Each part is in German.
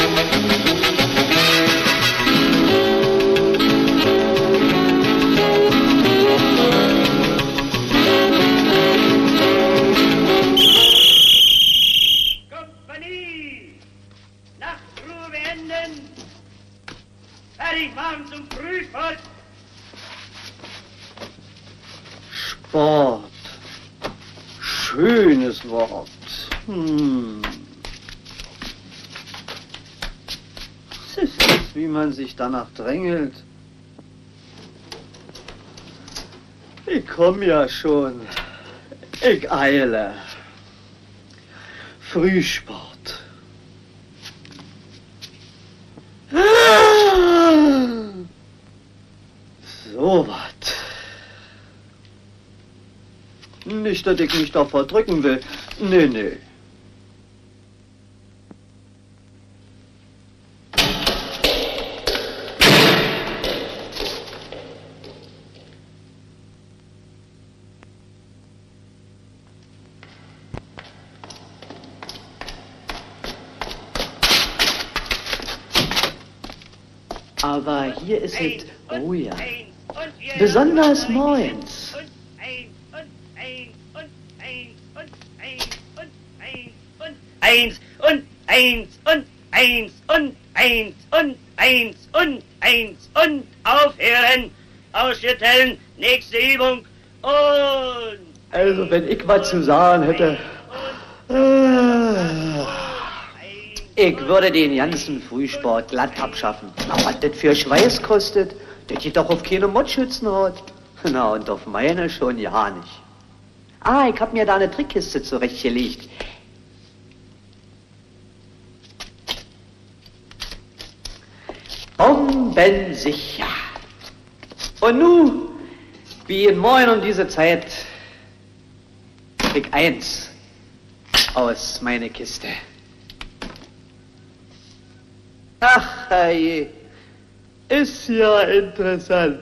Sport. Schönes Wort. Es ist, wie man sich danach drängelt. Ich komme ja schon. Ich eile. Frühsport. So was. Nicht, dass ich mich da verdrücken will. Nee, nee. Aber hier ist es, oh ja, besonders morgens. Eins und eins und eins und eins und eins und eins und aufhören, ausschütteln, nächste Übung und... Also wenn ich was zu sagen hätte... Ich würde den ganzen Frühsport glatt abschaffen. Aber was das für Schweiß kostet, das geht doch auf keine Mottschützenhaut. Na, und auf meine schon ja nicht. Ah, ich hab mir da eine Trickkiste zurechtgelegt. Bombensicher. Und nu, wie in Moin um diese Zeit, krieg eins aus meine Kiste. Ach, je, ist ja interessant.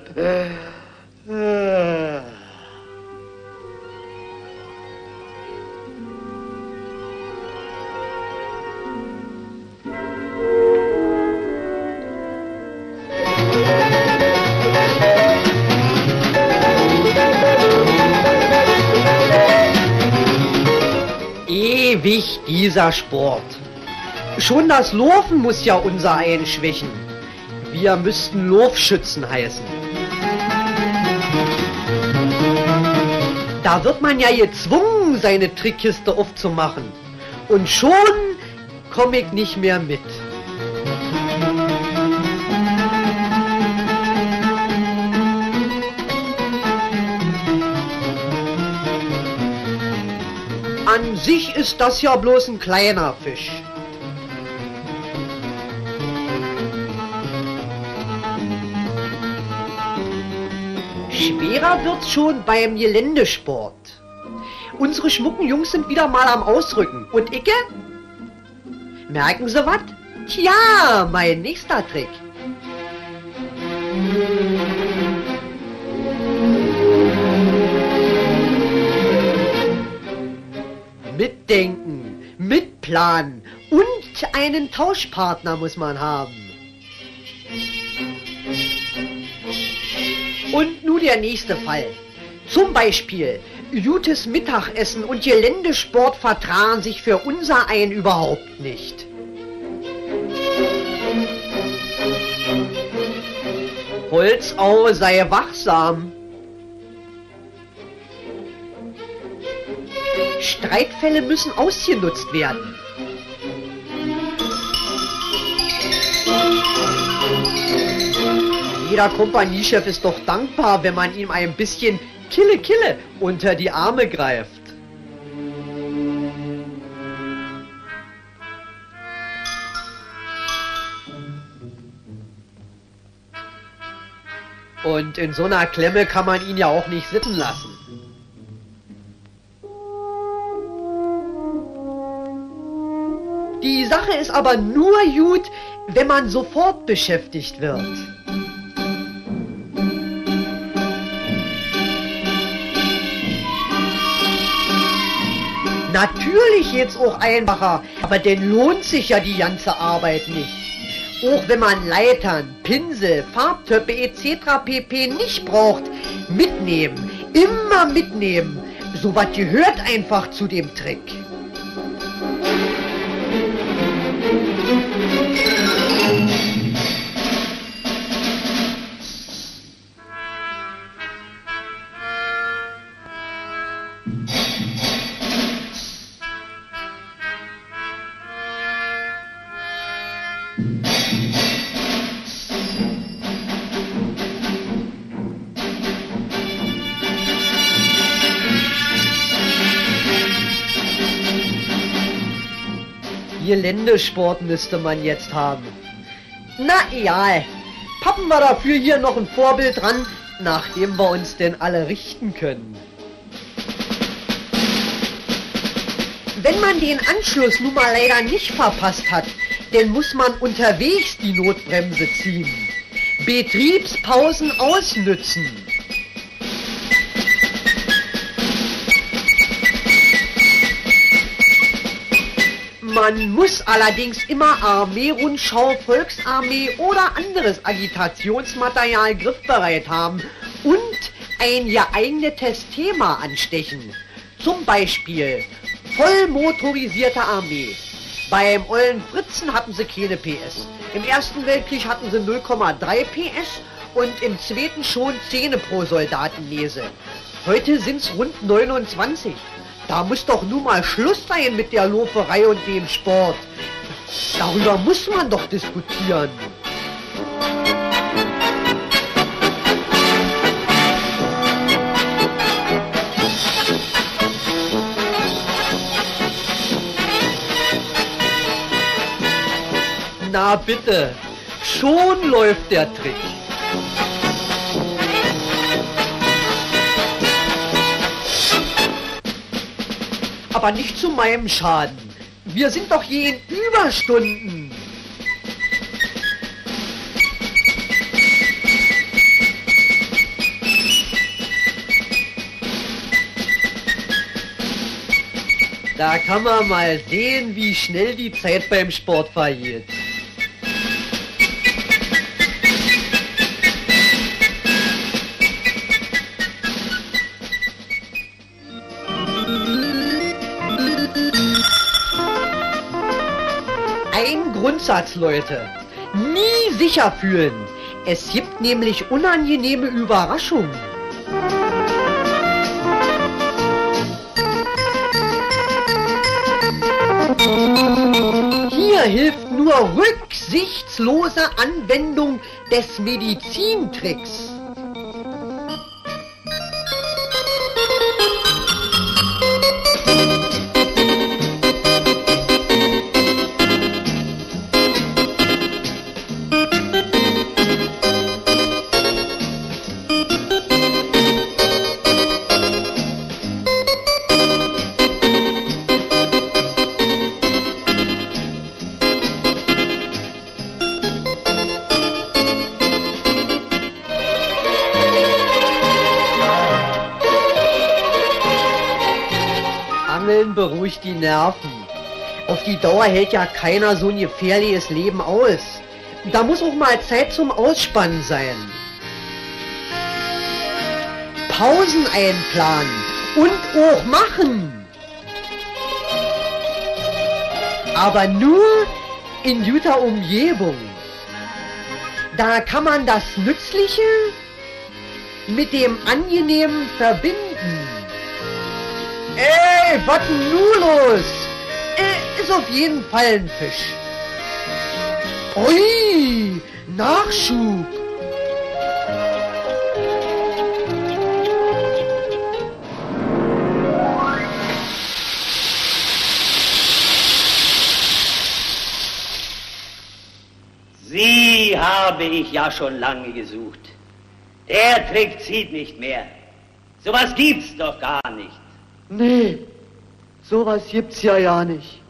Ewig dieser Sport. Schon das Laufen muss ja unser einen schwächen. Wir müssten Laufschützen heißen. Da wird man ja gezwungen, seine Trickkiste aufzumachen. Und schon komme ich nicht mehr mit. An sich ist das ja bloß ein kleiner Fisch. Schwerer wird's schon beim Geländesport. Unsere schmucken Jungs sind wieder mal am Ausrücken. Und Icke? Merken Sie was? Tja, mein nächster Trick. Mitdenken, mitplanen und einen Tauschpartner muss man haben. Und nun der nächste Fall. Zum Beispiel, gutes Mittagessen und Geländesport vertragen sich für unser einen überhaupt nicht. Holzau, sei wachsam. Streitfälle müssen ausgenutzt werden. Jeder Kompaniechef ist doch dankbar, wenn man ihm ein bisschen Kille unter die Arme greift. Und in so einer Klemme kann man ihn ja auch nicht sitzen lassen. Die Sache ist aber nur gut, wenn man sofort beschäftigt wird. Natürlich geht's auch einfacher, aber dann lohnt sich ja die ganze Arbeit nicht. Auch wenn man Leitern, Pinsel, Farbtöpfe etc. pp. Nicht braucht, mitnehmen, immer mitnehmen. So was gehört einfach zu dem Trick. Geländesport müsste man jetzt haben. Na egal, pappen wir dafür hier noch ein Vorbild dran, nach dem wir uns denn alle richten können. Wenn man den Anschluss nun mal leider nicht verpasst hat, dann muss man unterwegs die Notbremse ziehen. Betriebspausen ausnützen. Man muss allerdings immer Armee-Rundschau, Volksarmee oder anderes Agitationsmaterial griffbereit haben und ein geeignetes Thema anstechen. Zum Beispiel vollmotorisierte Armee. Beim ollen Fritzen hatten sie keine PS. Im Ersten Weltkrieg hatten sie 0,3 PS und im Zweiten schon 10 pro Soldatennese. Heute sind's rund 29. Da muss doch nun mal Schluss sein mit der Loferei und dem Sport. Darüber muss man doch diskutieren. Na bitte, schon läuft der Trick. Aber nicht zu meinem Schaden. Wir sind doch je in Überstunden. Da kann man mal sehen, wie schnell die Zeit beim Sport vergeht. Ein Grundsatz, Leute. Nie sicher fühlen. Es gibt nämlich unangenehme Überraschungen. Hier hilft nur rücksichtslose Anwendung des Medizintricks. Angeln beruhigt die Nerven. Auf die Dauer hält ja keiner so ein gefährliches Leben aus. Da muss auch mal Zeit zum Ausspannen sein. Pausen einplanen und auch machen. Aber nur in guter Umgebung. Da kann man das Nützliche mit dem Angenehmen verbinden. Ey, was denn nun los? Ist auf jeden Fall ein Fisch. Ui, Nachschub. Sie habe ich ja schon lange gesucht. Der Trick zieht nicht mehr. Sowas gibt's doch gar nicht. Nee, sowas gibt's ja nicht.